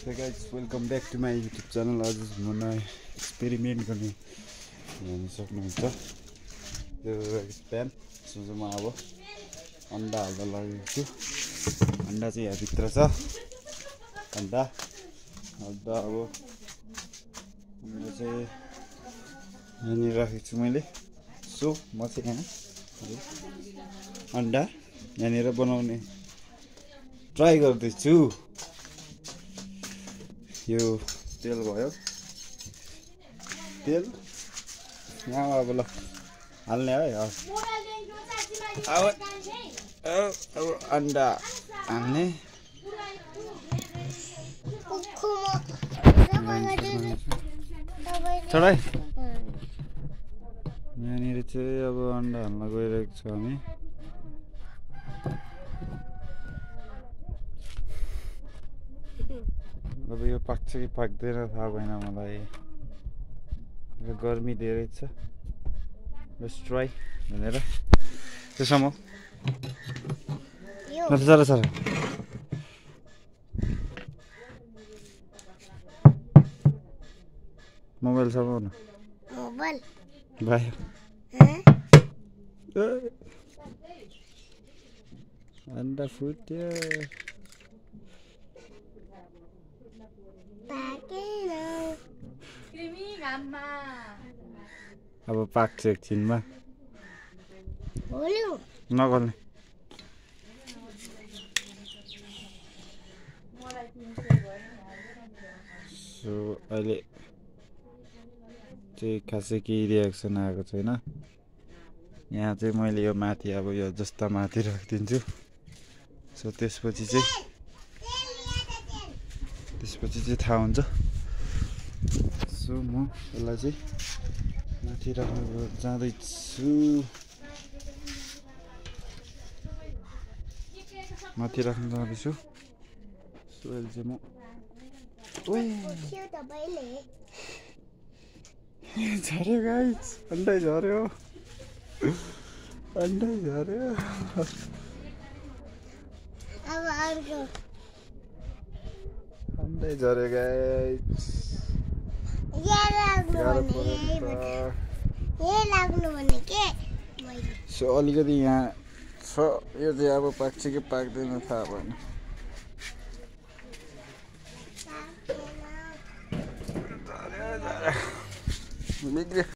Hey guys, welcome back to my YouTube channel. आज म नयाँ एक्सपेरिमेन्ट गर्ने हेर्न सक्नुहुन्छ यो प्यान सुजुमा अब अन्डा हाल्न लागेको छु। अन्डा चाहिँ यहाँ भित्र छ। अन्डा अब अन्डा चाहिँ यहाँनिर राखेको छु मैले। सो म चाहिँ यहाँ अन्डा यहाँनिर बनाउने ट्राई गर्दैछु। यो तेल भयो, तेल यहाँ अब ल हाल्ने है। अब अन्डा हाल्ने। छोडै यहाँनिर चाहिँ अब अन्डा हाल्न गइरहेको छ हामी। अब यो पाक्छ कि पाक्दैन थाहा भएन मलाई। गर्मी धेरै छ। लेट्स ट्राई भनेर त्यसमा सारा सारा मोबाइल छ न मोबाइल भयो अन्डा फुट्यो। अब पाक्छ एकछिनमा नगर्ने। सो अहिले चाहिँ खासै केही रियाक्सन आएको छैन। यहाँ चाहिँ मैले यो माथि अब यो जस्ता माथि राखिदिन्छु। सो त्यसपछि चाहिँ थाहा हुन्छ। सो म यसलाई चाहिँ माथि राख्नु जाँदैछु। माथि राख्नु जाँदैछु। सो अहिले चाहिँ म झऱ्यो गाइस, अन्डै झऱ्यो, अन्डै झऱ्यो। अन्डै झऱ्यो गाइस। सो अलिकति यहाँ छ। यो चाहिँ अब पाक्छ कि पाक्दैन थाहा भएन। बिग्रियो।